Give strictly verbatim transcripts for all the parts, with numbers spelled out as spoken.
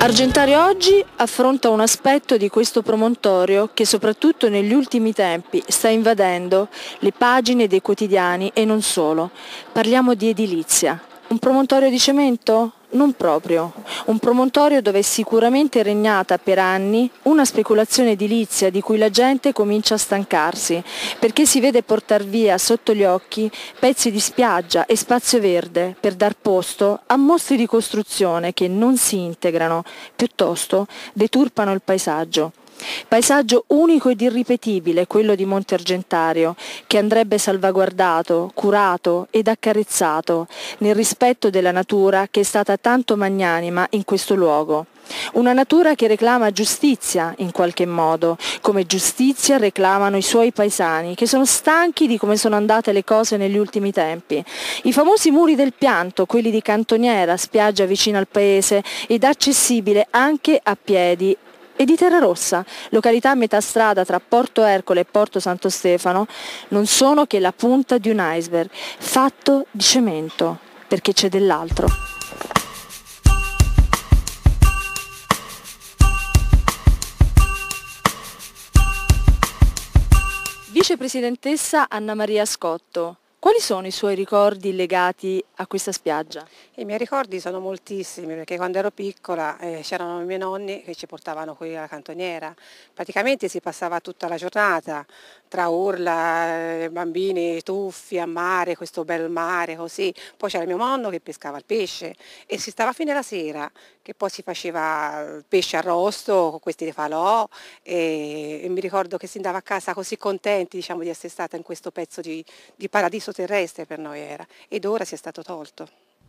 Argentario oggi affronta un aspetto di questo promontorio che soprattutto negli ultimi tempi sta invadendo le pagine dei quotidiani e non solo. Parliamo di edilizia. Un promontorio di cemento? Non proprio. Un promontorio dove è sicuramente regnata per anni una speculazione edilizia di cui la gente comincia a stancarsi, perché si vede portar via sotto gli occhi pezzi di spiaggia e spazio verde per dar posto a mostri di costruzione che non si integrano, piuttosto deturpano il paesaggio. Paesaggio unico ed irripetibile, quello di Monte Argentario, che andrebbe salvaguardato, curato ed accarezzato nel rispetto della natura che è stata tanto magnanima in questo luogo. Una natura che reclama giustizia in qualche modo, come giustizia reclamano i suoi paesani, che sono stanchi di come sono andate le cose negli ultimi tempi. I famosi muri del pianto, quelli di Cantoniera, spiaggia vicina al paese ed accessibile anche a piedi, e di Terrarossa, località a metà strada tra Porto Ercole e Porto Santo Stefano, non sono che la punta di un iceberg, fatto di cemento, perché c'è dell'altro. Vicepresidentessa Anna Maria Scotto, quali sono i suoi ricordi legati a questa spiaggia? I miei ricordi sono moltissimi perché quando ero piccola eh, c'erano i miei nonni che ci portavano qui alla cantoniera. Praticamente si passava tutta la giornata tra urla, eh, bambini tuffi a mare, questo bel mare così. Poi c'era mio nonno che pescava il pesce e si stava fino alla sera, che poi si faceva il pesce arrosto con questi falò e, e mi ricordo che si andava a casa così contenti, diciamo, di essere stata in questo pezzo di, di paradiso terrestre per noi era, ed ora si è stato tolto.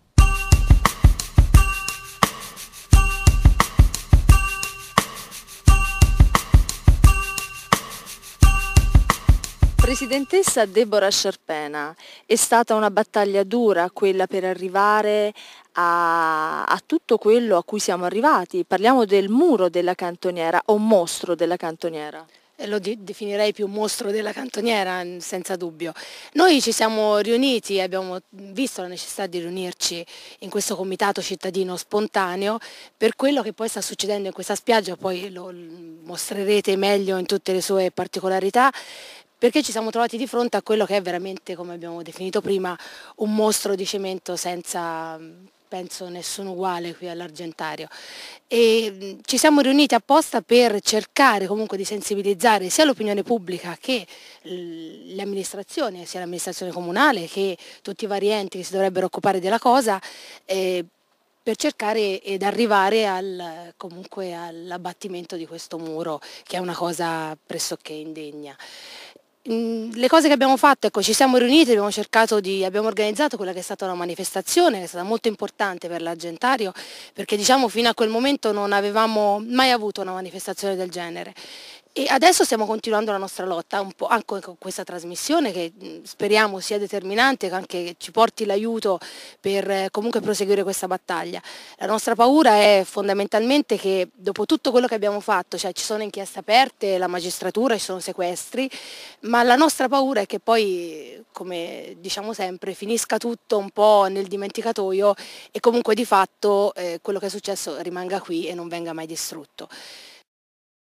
Presidentessa Deborah Sciarpena, è stata una battaglia dura quella per arrivare a, a tutto quello a cui siamo arrivati. Parliamo del muro della cantoniera o mostro della cantoniera. Lo definirei più mostro della cantoniera, senza dubbio. Noi ci siamo riuniti e abbiamo visto la necessità di riunirci in questo comitato cittadino spontaneo per quello che poi sta succedendo in questa spiaggia, poi lo mostrerete meglio in tutte le sue particolarità, perché ci siamo trovati di fronte a quello che è veramente, come abbiamo definito prima, un mostro di cemento senza, penso, nessun uguale qui all'Argentario. E ci siamo riuniti apposta per cercare comunque di sensibilizzare sia l'opinione pubblica che le amministrazioni, sia l'amministrazione comunale che tutti i vari enti che si dovrebbero occupare della cosa, eh, per cercare ed arrivare al, comunque all'abbattimento di questo muro, che è una cosa pressoché indegna. Le cose che abbiamo fatto, ecco, ci siamo riuniti, abbiamo cercato di, abbiamo organizzato quella che è stata una manifestazione che è stata molto importante per l'Argentario, perché diciamo fino a quel momento non avevamo mai avuto una manifestazione del genere. E adesso stiamo continuando la nostra lotta, un po' anche con questa trasmissione che speriamo sia determinante, che anche ci porti l'aiuto per comunque proseguire questa battaglia. La nostra paura è fondamentalmente che dopo tutto quello che abbiamo fatto, cioè ci sono inchieste aperte, la magistratura, ci sono sequestri, ma la nostra paura è che poi, come diciamo sempre, finisca tutto un po' nel dimenticatoio e comunque di fatto eh, quello che è successo rimanga qui e non venga mai distrutto.